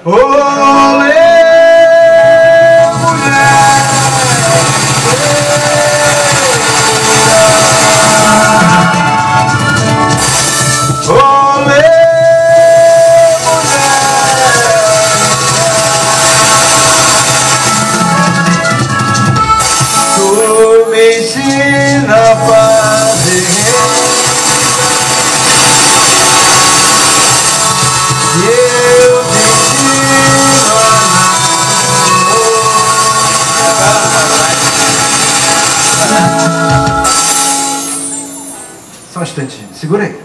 Olê, ensina a fazer e eu te ensino a namorar. Só um instantinho, segura aí.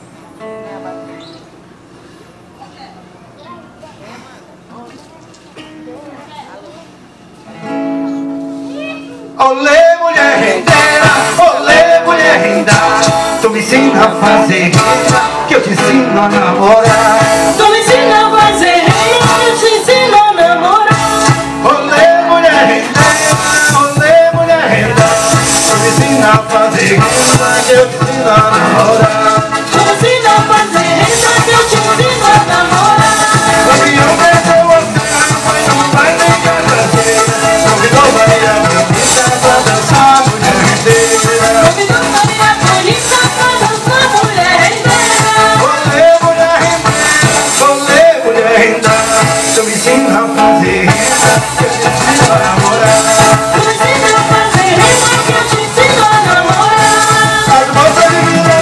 Olê, mulher rendeira, olê, mulher renda. Tu me ensina a fazer renda, que eu te ensino a namorar. Tu me ensina a fazer renda, que eu te ensino a namorar. Olê, mulher rendeira, olê, mulher renda. Tu me ensina a fazer renda, que eu te ensino a namorar. Tu me ensina a fazer renda, que eu te ensino a namorar. Caminhão perdeu você, mas não vai nem agradecer. Convidou Maria Bonita pra dançar, mulher rendeira. Convidou Maria Bonita pra dançar, mulher rendeira. Olê, mulher rendeira, olê, mulher renda. Tu me ensina a fazer renda, que eu te ensino a namorar. Tu me ensina a fazer renda, que eu te ensino a namorar. As moças de Vila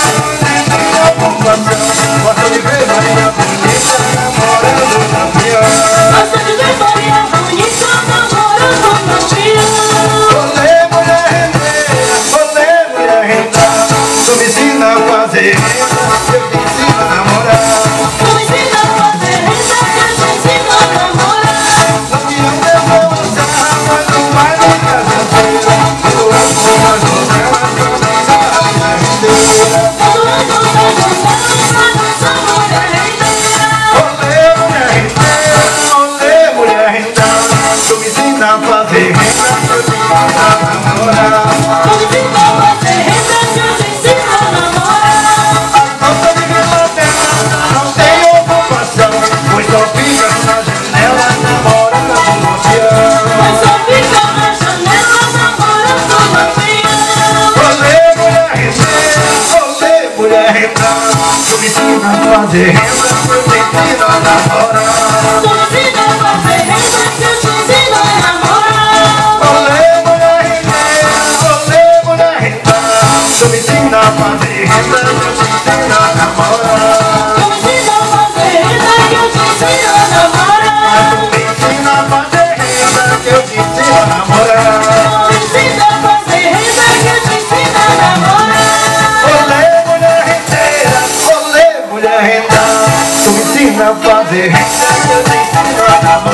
nem tem ocupação. Gosta de ver Maria Bonita namorando o campeão. Gosta de ver Maria Bonita namorando o campeão. Olê, mulher rendeira, olê, mulher renda. Tu me ensina a fazer renda, que eu te ensino a namorar. Tu me ensina a fazer renda, que eu te ensino a namorar. Caminhão levou você, mas não vai nem casadeira. Eu amo uma janela pra dançar, mulher rendeira. Todo mundo tá dançando pra dançar, mulher rendeira. Olê, mulher rendeira, olê, mulher renda. Tu me ensina a fazer renda, que eu te ensino a namorar. Tu me ensina a fazer renda, que eu te ensino a namorar. As moças de Vila Bela não tem ocupação, pois só fica na janela namorando o campeão. Mas só fica na janela namorando o campeão. Olê, mulher rendeira, olê, mulher renda. Tu me ensina a fazer renda, que eu te ensino a namorar. Tu me ensina a fazer renda, que eu te ensino a namorar. Olê, mulher rendeira, olê, mulher renda. Tu me ensina a fazer renda, que eu te ensino a namorar. Tu me ensina a fazer renda, que eu te ensino a namorar. Tu me ensina a fazer renda, que eu te ensino a namorar. Tu me ensina a fazer renda, que eu te ensino a namorar. Olê, mulher rendeira, olê, mulher renda. Tu me ensina a fazer renda, que eu te ensino a namorar.